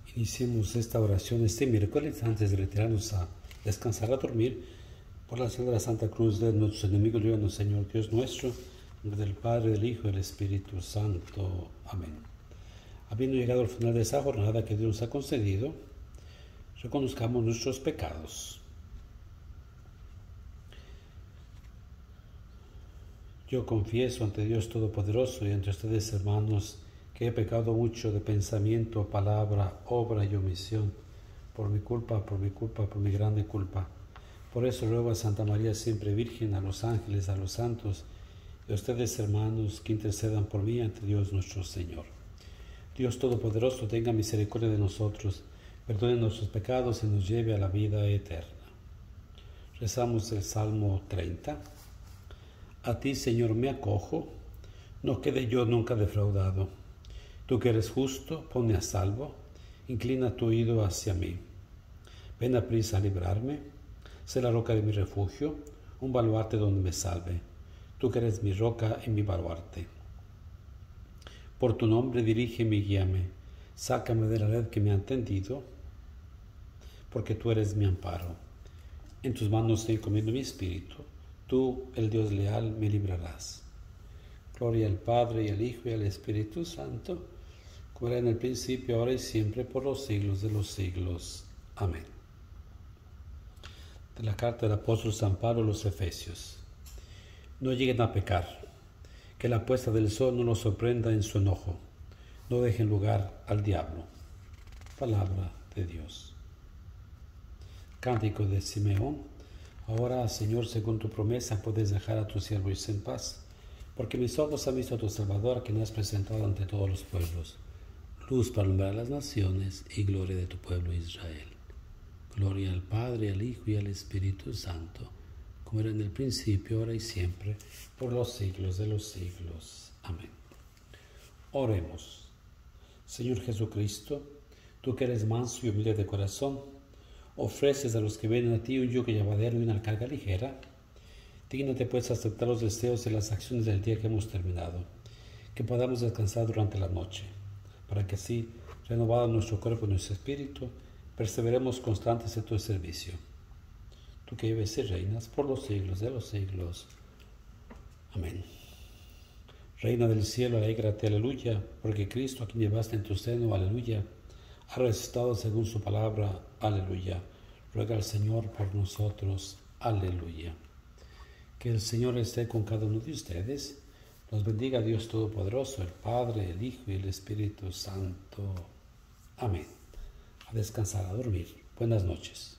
Iniciemos esta oración este miércoles antes de retirarnos a descansar, a dormir, por la señal de la Santa Cruz de nuestros enemigos. Líbranos, Señor Dios nuestro, en nombre del Padre, del Hijo y del Espíritu Santo. Amén. Habiendo llegado al final de esa jornada que Dios nos ha concedido, reconozcamos nuestros pecados. Yo confieso ante Dios Todopoderoso y ante ustedes, hermanos, que he pecado mucho de pensamiento, palabra, obra y omisión, por mi culpa, por mi grande culpa. Por eso ruego a Santa María siempre Virgen, a los ángeles, a los santos, y a ustedes, hermanos, que intercedan por mí ante Dios nuestro Señor. Dios Todopoderoso, tenga misericordia de nosotros, perdone nuestros pecados y nos lleve a la vida eterna. Rezamos el Salmo 30. A ti, Señor, me acojo, no quede yo nunca defraudado. Tú que eres justo, ponme a salvo, inclina tu oído hacia mí. Ven a prisa a librarme, sé la roca de mi refugio, un baluarte donde me salve. Tú que eres mi roca y mi baluarte. Por tu nombre dirígeme y guíame, sácame de la red que me han tendido, porque tú eres mi amparo. En tus manos te encomiendo mi espíritu, tú, el Dios leal, me librarás. Gloria al Padre, y al Hijo, y al Espíritu Santo, como era en el principio, ahora y siempre, por los siglos de los siglos. Amén. De la carta del apóstol San Pablo a los Efesios. No lleguen a pecar, que la puesta del sol no los sorprenda en su enojo, no dejen lugar al diablo. Palabra de Dios. Cántico de Simeón. Ahora, Señor, según tu promesa, puedes dejar a tu siervo irse en paz, porque mis ojos han visto a tu Salvador, que me has presentado ante todos los pueblos, luz para alumbrar las naciones y gloria de tu pueblo Israel. Gloria al Padre, al Hijo y al Espíritu Santo, como era en el principio, ahora y siempre, por los siglos de los siglos. Amén. Oremos. Señor Jesucristo, tú que eres manso y humilde de corazón, ofreces a los que vienen a ti un yugo llevadero y una carga ligera. Dígnate pues aceptar los deseos y las acciones del día que hemos terminado, que podamos descansar durante la noche, para que así, renovado nuestro cuerpo y nuestro espíritu, perseveremos constantes en tu servicio. Tú que vives y reinas por los siglos de los siglos. Amén. Reina del cielo, alégrate, aleluya, porque Cristo, a quien llevaste en tu seno, aleluya, ha resucitado según su palabra, aleluya. Ruega al Señor por nosotros, aleluya. Que el Señor esté con cada uno de ustedes. Nos bendiga Dios Todopoderoso, el Padre, el Hijo y el Espíritu Santo. Amén. A descansar, a dormir. Buenas noches.